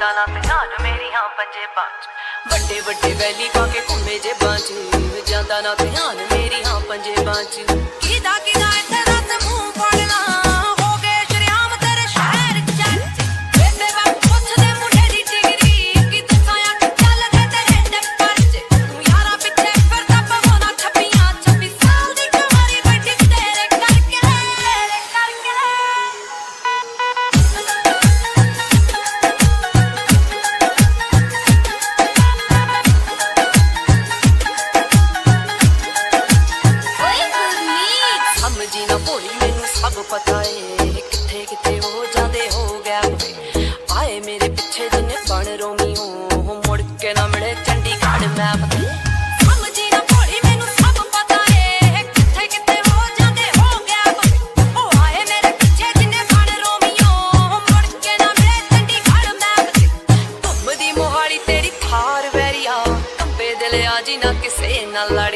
ਜਾਂਦਾ ਨਾ ਧਿਆਨ ਮੇਰੀ ਹਾਂ ਪੰਜੇ ਪੰਜ ਵੱਡੇ ਵੱਡੇ ਵੈਲੀ ਪਾ ਕੇ ਘੁੰਮੇ ਜੇ ਬਾਂਚ ਜਾਂਦਾ ਨਾ ਧਿਆਨ ਮੇਰੀ ਹਾਂ ਪੰਜੇ ਪੰਜ ਕਿਦਾ ਕਿਦਾ ਇੱਥੇ ਰਾਤ ਮੂੰਹ ਫੜਨਾ ਹੋ ਗਏ ਸ਼ਰਿਆਮ ਤੇਰੇ ਸ਼ਹਿਰ ਚ ਬੇਬੇ ਬਾਪ ਪੁੱਛਦੇ ਮੁੰਡੇ ਦੀ ਡਿਗਰੀ ਕਿ ਦੱਸਾਂ ਆ ਚੱਲ ਕੇ ਤੇਰੇ ਟੱਪਰ ਚ ਤੂੰ ਯਾਰਾ ਪਿੱਛੇ ਫਿਰਦਾ ਪਵਾਉਣਾ ਛੱਪੀਆਂ 26 ਸਾਲ ਦੀ ਕਹਾਣੀ ਵੱਡੀ ਤੇਰੇ ਕਰਕੇ समझी ना भोली मैनू सब पता है किथे किथे हो जाते हो गया आए मेरे पीछे जिन्ने बन रोमी हो मुड़ के ना मिले चंडीगढ़ मैं समझी ना भोली मैनू सब पता है किथे किथे हो जाते हो गया आए मेरे पीछे जिन्ने बन रोमी हो मुड़ के ना मिले चंडीगढ़ मैं घूमदी मोहाली तेरी थार वैरिया कंबे दिल आजी ना किसे ना लड़